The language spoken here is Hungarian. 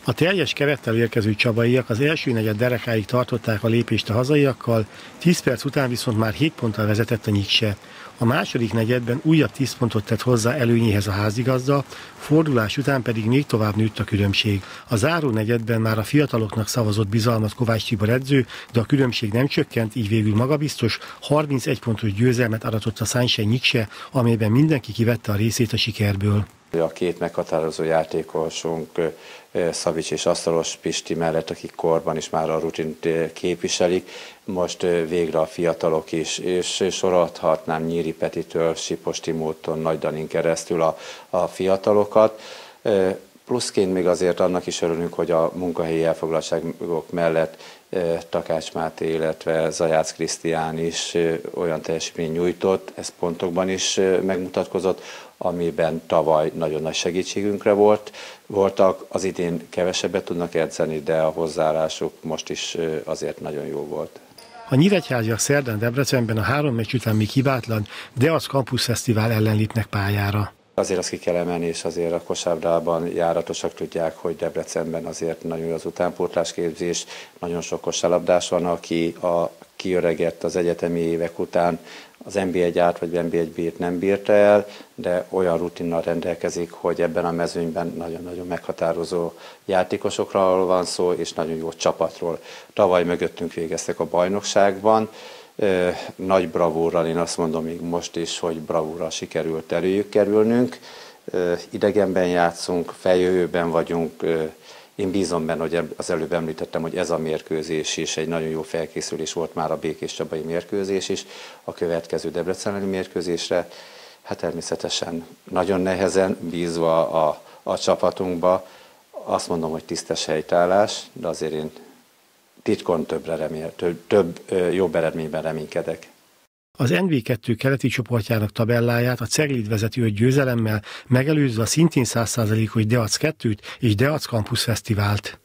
A teljes kerettel érkező csabaiak az első negyed derekáig tartották a lépést a hazaiakkal, 10 perc után viszont már 7 ponttal vezetett a Nyikse. A második negyedben újabb 10 pontot tett hozzá előnyéhez a házigazda, fordulás után pedig még tovább nőtt a különbség. A záró negyedben már a fiataloknak szavazott bizalmat Kovács Tibor edző, de a különbség nem csökkent, így végül magabiztos 31 pontos győzelmet aratott a Sunshine Nyikse, amelyben mindenki kivette a részét a sikerből. A két meghatározó játékosunk, Szavics és Asztalos Pisti mellett, akik korban is már a rutint képviselik, most végre a fiatalok is, és sorolhatnám Nyíri Petitől, Sipos Timóton, Nagy Danin keresztül a fiatalokat. Pluszként még azért annak is örülünk, hogy a munkahelyi elfoglaltságok mellett Takács Máté, illetve Zajász Krisztián is olyan teljesítmény nyújtott, ez pontokban is megmutatkozott, amiben tavaly nagyon nagy segítségünkre voltak, az idén kevesebbet tudnak edzeni, de a hozzáállásuk most is azért nagyon jó volt. A nyíregyháziak szerdán Debrecenben a 3 meccs után még hibátlan Deac Campus Fesztivál ellen lépnek pályára. Azért azt ki kell emelni, és azért a kosárlabdában járatosak tudják, hogy Debrecenben azért nagyon jó az utánpótlásképzés, nagyon sok kosárlabdás van, aki kiöregett az egyetemi évek után, az NB1-át vagy NB1-B-t nem bírta el, de olyan rutinnal rendelkezik, hogy ebben a mezőnyben nagyon-nagyon meghatározó játékosokról van szó, és nagyon jó csapatról. Tavaly mögöttünk végeztek a bajnokságban, nagy bravúrral, én azt mondom még most is, hogy bravúrral sikerült előjük kerülnünk. Idegenben játszunk, feljövőben vagyunk, én bízom benne, hogy az előbb említettem, hogy ez a mérkőzés is egy nagyon jó felkészülés volt már a Békéscsabai mérkőzés is, a következő debreceni mérkőzésre. Hát természetesen nagyon nehezen bízva a csapatunkba, azt mondom, hogy tisztes helytállás, de azért én titkon több jobb eredményben reménykedek. Az NB2 keleti csoportjának tabelláját a Ceglid vezeti 5 győzelemmel, megelőzve a szintén 100%-os Deac 2-t és Deac Campus Fesztivált.